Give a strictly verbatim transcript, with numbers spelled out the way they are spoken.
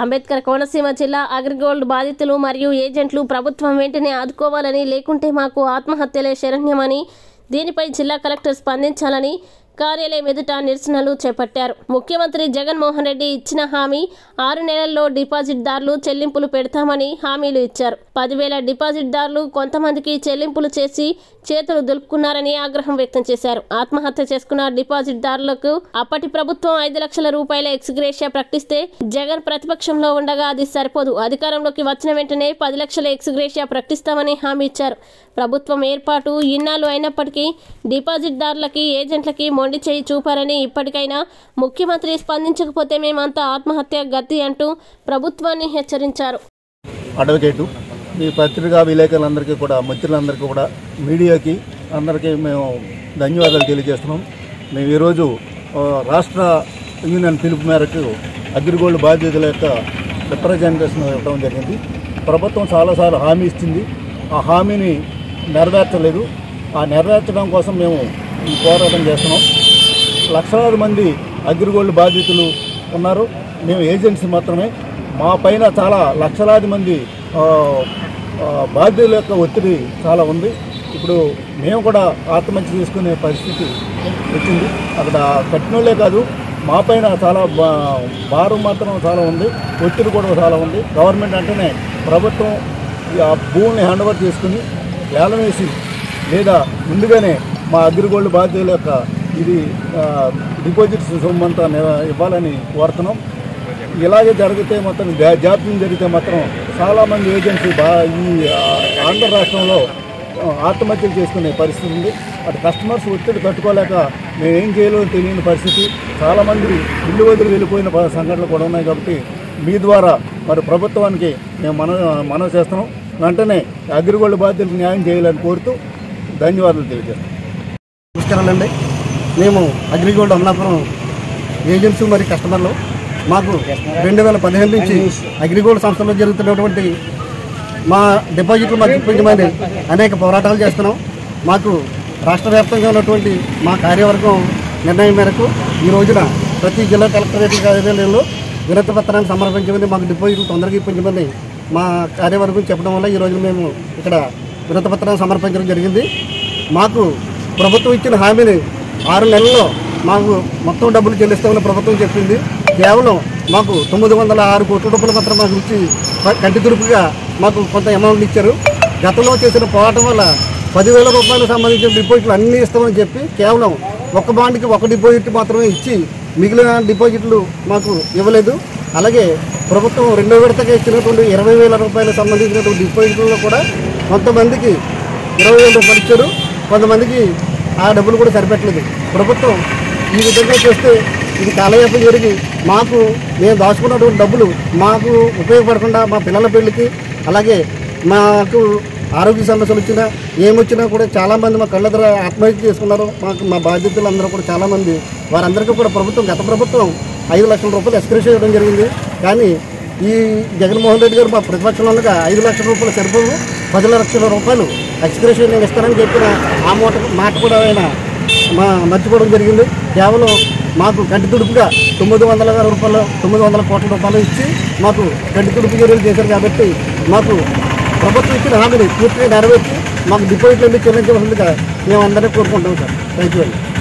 అంబేద్కర్ కోనసీమ జిల్లా అగ్రిగోల్డ్ బాధితులు మరియు ఏజెంట్లు ప్రభుత్వం వెంటనే ఆదుకోవాలని, లేకుంటే మాకు ఆత్మహత్యలే శరణ్యమని, దీనిపై జిల్లా కలెక్టర్ స్పందించాలని కార్యాలయం ఎదుట నిరసనలు చేపట్టారు. ముఖ్యమంత్రి జగన్మోహన్ రెడ్డి ఇచ్చిన హామీ ఆరు నెలల్లో డిపాజిట్దారులు చెల్లింపులు పెడతామని హామీలు ఇచ్చారు. పదివేల డిపాజిట్దారులు కొంతమందికి చెల్లింపులు చేసి చేతులు దులుపుకున్నారని ఆగ్రహం వ్యక్తం చేశారు. ఆత్మహత్య చేసుకున్న డిపాజిట్దారులకు అప్పటి ప్రభుత్వం ఐదు లక్షల రూపాయల ఎక్స్గ్రేషియా ప్రకటిస్తే జగన్ ప్రతిపక్షంలో ఉండగా అది సరిపోదు, అధికారంలోకి వచ్చిన వెంటనే పది లక్షల ఎక్స్గ్రేషియా ప్రకటిస్తామని హామీ ఇచ్చారు. ప్రభుత్వం ఏర్పాటు ఇన్నాళ్ళు అయినప్పటికీ డిపాజిట్దారులకి, ఏజెంట్లకి మొండి చేయి చూపారని, ఇప్పటికైనా ముఖ్యమంత్రి స్పందించకపోతే మేమంతా ఆత్మహత్య గతి అంటూ ప్రభుత్వాన్ని హెచ్చరించారు. అడ్వకేటు ఈ పత్రికా విలేకరులందరికీ కూడా, మిత్రులందరికీ కూడా, మీడియాకి అందరికీ మేము ధన్యవాదాలు తెలియజేస్తున్నాం. మేము ఈరోజు రాష్ట్ర యూనియన్ పిలుపు మేరకు అగ్రిగోల్డ్ బాధ్యతల యొక్క రిప్రజెంటేషన్ ఇవ్వడం జరిగింది. ప్రభుత్వం చాలాసార్లు హామీ ఇచ్చింది, ఆ హామీని నెరవేర్చలేదు. ఆ నెరవేర్చడం కోసం మేము పోరాటం చేస్తున్నాం. లక్షలాది మంది అగ్రిగోల్డ్ బాధితులు ఉన్నారు, మేము ఏజెన్సీ మాత్రమే. మా పైన చాలా లక్షలాది మంది బాధ్యుల యొక్క ఒత్తిడి చాలా ఉంది. ఇప్పుడు మేము కూడా ఆత్మహత్య చేసుకునే పరిస్థితి వచ్చింది. అక్కడ కట్టినోళ్ళే కాదు, మా పైన చాలా భారం మాత్రం చాలా ఉంది, ఒత్తిడి కూడా చాలా ఉంది. గవర్నమెంట్ అంటేనే ప్రభుత్వం ఆ భూమిని హ్యాండ్ ఓవర్ చేసుకుని వేలం వేసి లేదా ముందుగానే మా అగ్రిగోల్డ్ బాధ్యుల యొక్క ఇది డిపాజిట్స్ సొమ్మంతా ఇవ్వాలని కోరుతున్నాం. ఇలాగే జరిగితే మొత్తం జాప్యం జరిగితే మాత్రం చాలామంది ఏజెన్సీ బా ఈ ఆంధ్ర రాష్ట్రంలో ఆత్మహత్యలు చేసుకునే పరిస్థితి ఉంది. అటు కస్టమర్స్ ఒత్తిడి తట్టుకోలేక మేము ఏం చేయాలో తెలియని పరిస్థితి, చాలామంది ఇల్లు వదిలి వెళ్ళిపోయిన సంఘటనలు కూడా ఉన్నాయి. కాబట్టి మీ ద్వారా మరి ప్రభుత్వానికి మేము మన మనవి చేస్తున్నాం. వెంటనే అగ్రిగోల్డ్ బాధ్యులకు న్యాయం చేయాలని కోరుతూ ధన్యవాదాలు తెలియజేస్తాం. నమస్కారాలండి. మేము అగ్రిగోల్డ్ అమలాపురం ఏజెన్సీ మరియు కస్టమర్లు. మాకు రెండు వేల పదిహేను నుంచి అగ్రిగోల్డ్ సంస్థలో జరుగుతున్నటువంటి మా డిపాజిట్లు మాకు ఇప్పించమని అనేక పోరాటాలు చేస్తున్నాం. మాకు రాష్ట్ర వ్యాప్తంగా ఉన్నటువంటి మా కార్యవర్గం నిర్ణయం మేరకు ఈ రోజున ప్రతి జిల్లా కలెక్టరేట్ కార్యాలయంలో వినతి పత్రాన్ని సమర్పించమని, మాకు డిపాజిట్లు తొందరగా ఇప్పించమని మా కార్యవర్గం చెప్పడం వల్ల ఈరోజు మేము ఇక్కడ వినతి పత్రాన్ని సమర్పించడం జరిగింది. మాకు ప్రభుత్వం ఇచ్చిన హామీని ఆరు నెలల్లో మాకు మొత్తం డబ్బులు చెల్లిస్తామని ప్రభుత్వం చెప్పింది. కేవలం మాకు తొమ్మిది వందల ఆరు కోట్ల రూపాయలు మాత్రం మాకు ఇచ్చి కంటి తురుపుగా మాకు కొంత అమౌంట్ ఇచ్చారు. గతంలో చేసిన పోరాటం వల్ల పదివేల రూపాయలకు సంబంధించిన డిపాజిట్లు అన్నీ ఇస్తామని చెప్పి కేవలం ఒక బాండ్కి ఒక డిపాజిట్ మాత్రమే ఇచ్చి మిగిలిన డిపాజిట్లు మాకు ఇవ్వలేదు. అలాగే ప్రభుత్వం రెండో విడతగా ఇచ్చినటువంటి ఇరవై వేల రూపాయలకు సంబంధించినటువంటి డిపాజిట్లలో కూడా కొంతమందికి ఇరవై వేల రూపాయలు ఇచ్చారు, కొంతమందికి ఆ డబ్బులు కూడా సరిపెట్టలేదు. ప్రభుత్వం ఈ విధంగా చేస్తే ఇది కాలయాపన జరిగి మాకు మేము దాచుకున్నటువంటి డబ్బులు మాకు ఉపయోగపడకుండా మా పిల్లల పెళ్లికి, అలాగే మాకు ఆరోగ్య సమస్యలు వచ్చినా ఏమొచ్చినా కూడా చాలామంది మా కళ్ళ దగ్గర ఆత్మహత్య చేసుకున్నారు. మాకు మా బాధ్యతలు అందరూ కూడా చాలామంది, వారందరికీ కూడా ప్రభుత్వం గత ప్రభుత్వం ఐదు లక్షల రూపాయలు ఎక్స్గ్రేషియా ఇవ్వడం జరిగింది. కానీ ఈ జగన్మోహన్ రెడ్డి గారు మా ప్రతిపక్షంలో ఉండగా ఐదు లక్షల రూపాయలు సరిపోవు, పది లక్షల రూపాయలు ఎక్స్గ్రేషియా నేను ఇస్తానని చెప్పిన ఆ మాట మాట కూడా ఆయన మా మర్చిపోవడం జరిగింది. కేవలం మాకు కంటి తుడుపుగా తొమ్మిది వందల రూపాయలు తొమ్మిది వందల కోట్ల రూపాయలు ఇచ్చి మాకు కంటి తుడుపు చర్యలు చేశారు. కాబట్టి మాకు ప్రభుత్వం ఇచ్చిన హామీని పూర్తిగా నెరవేర్చి మాకు డిపాజిట్లు అన్ని చెల్లించవలసిందిగా మేము అందరినీ కోరుకుంటాం సార్. థ్యాంక్ యూ అండి.